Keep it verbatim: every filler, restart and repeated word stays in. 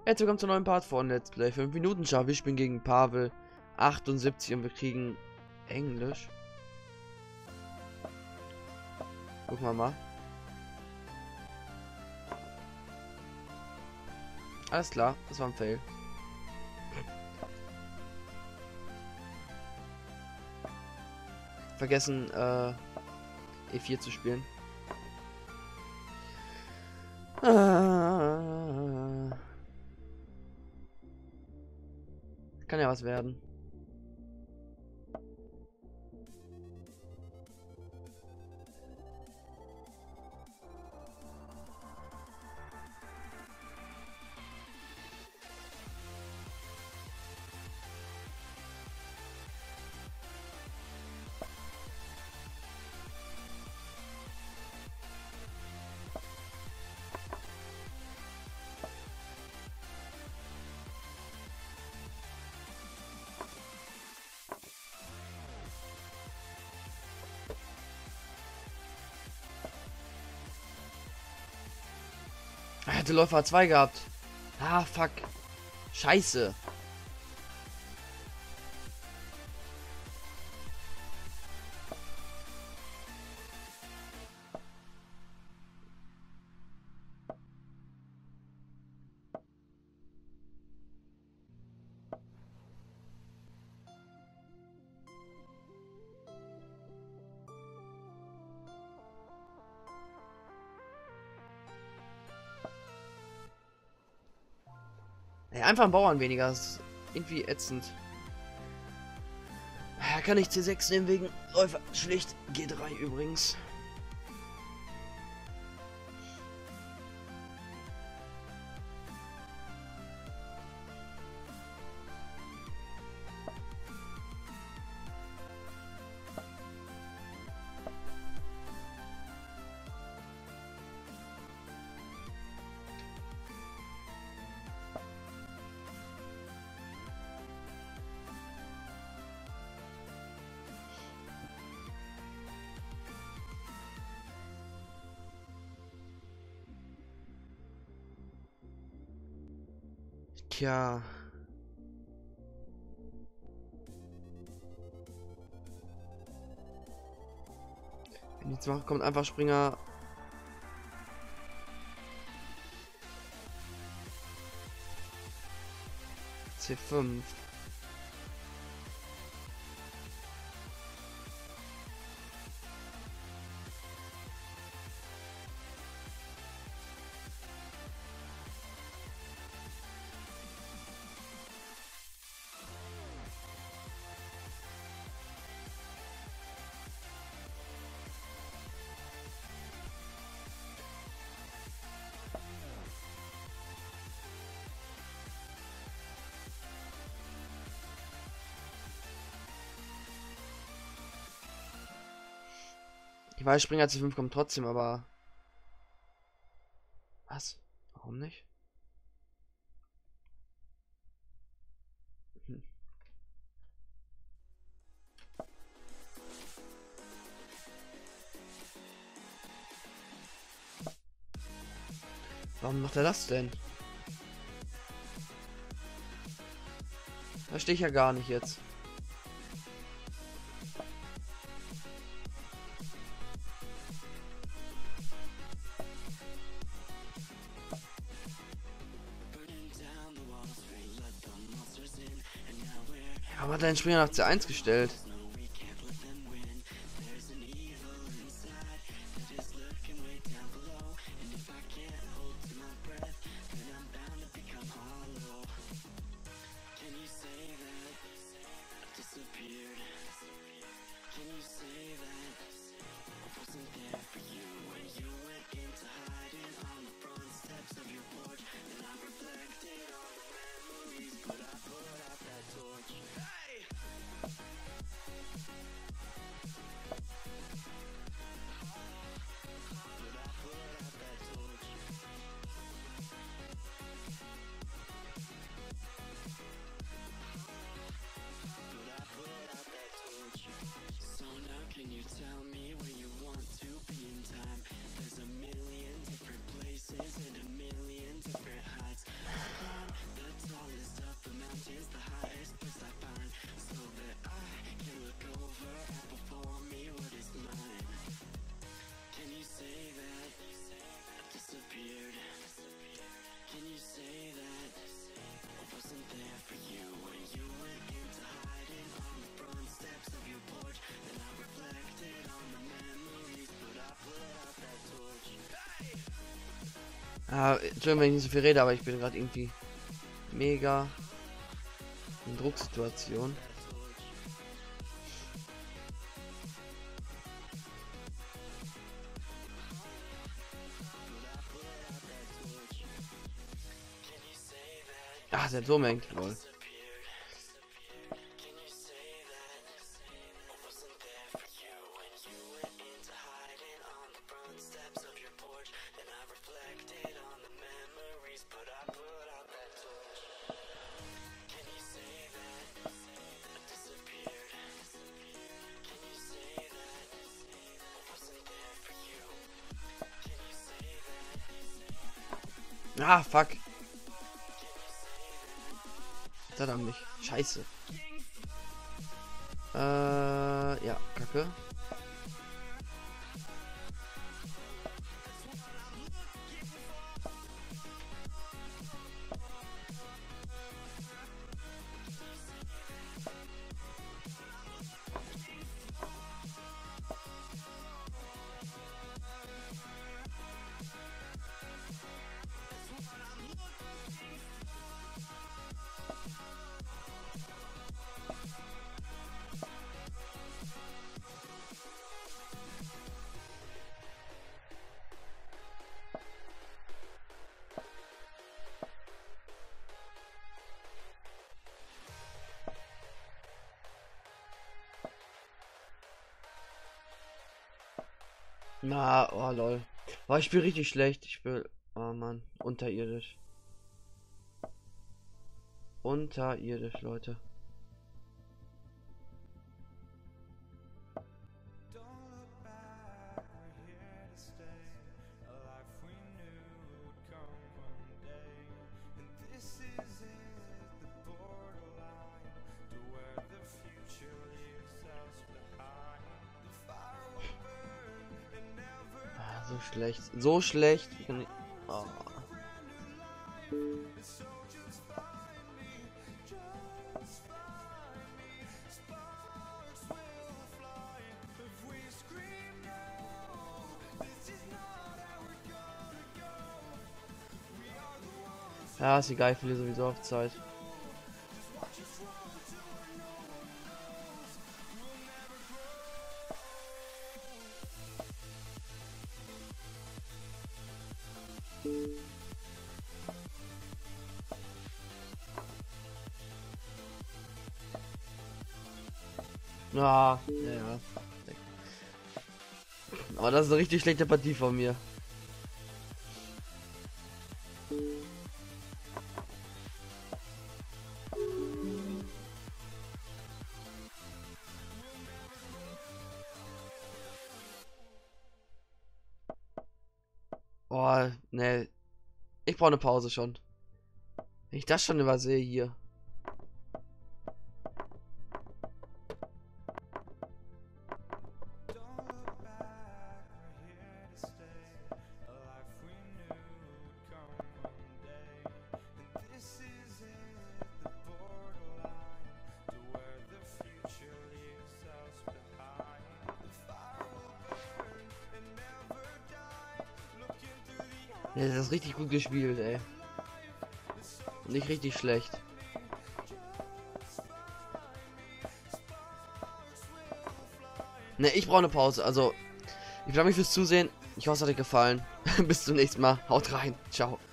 Jetzt willkommen zum neuen Part von Let's Play fünf Minuten Schach. Ich bin gegen Pavel achtundsiebzig und wir kriegen Englisch. Gucken wir mal. Alles klar, das war ein Fail. Vergessen äh, E vier zu spielen. Ah. Kann ja was werden. Er hätte Läufer zwei gehabt. Ah, fuck. Scheiße. Ey, einfach ein Bauern weniger. Das ist irgendwie ätzend. Ja, kann ich C sechs nehmen wegen Läufer. Schlicht G drei übrigens. Tja. Wenn nichts macht, kommt einfach Springer. C fünf. Ich weiß, Springer C fünf kommt trotzdem, aber... Was? Warum nicht? Hm. Warum macht er das denn? Verstehe ich ja gar nicht jetzt. Aber hat deinen Springer nach C eins gestellt? Ah, Entschuldigung, wenn ich nicht so viel rede, aber ich bin gerade irgendwie mega in Drucksituation. Ach, der Turm hängt. Lol. Ah, fuck. Verdammt mich. Scheiße. Äh, ja, Kacke. Na, oh lol. Oh, ich spiele richtig schlecht. Ich spiele. Oh Mann, unterirdisch. Unterirdisch, Leute. So schlecht. So schlecht. Oh. Ja, ist egal, ich verliere sowieso auf Zeit. Ah, ja, ja. Aber das ist eine richtig schlechte Partie von mir. Oh, ne. Ich brauche eine Pause schon. Wenn ich das schon übersehe hier. Ja, das ist richtig gut gespielt, ey. Nicht richtig schlecht. Ne, ich brauche eine Pause. Also, ich bedanke mich fürs Zusehen. Ich hoffe, es hat euch gefallen. Bis zum nächsten Mal. Haut rein. Ciao.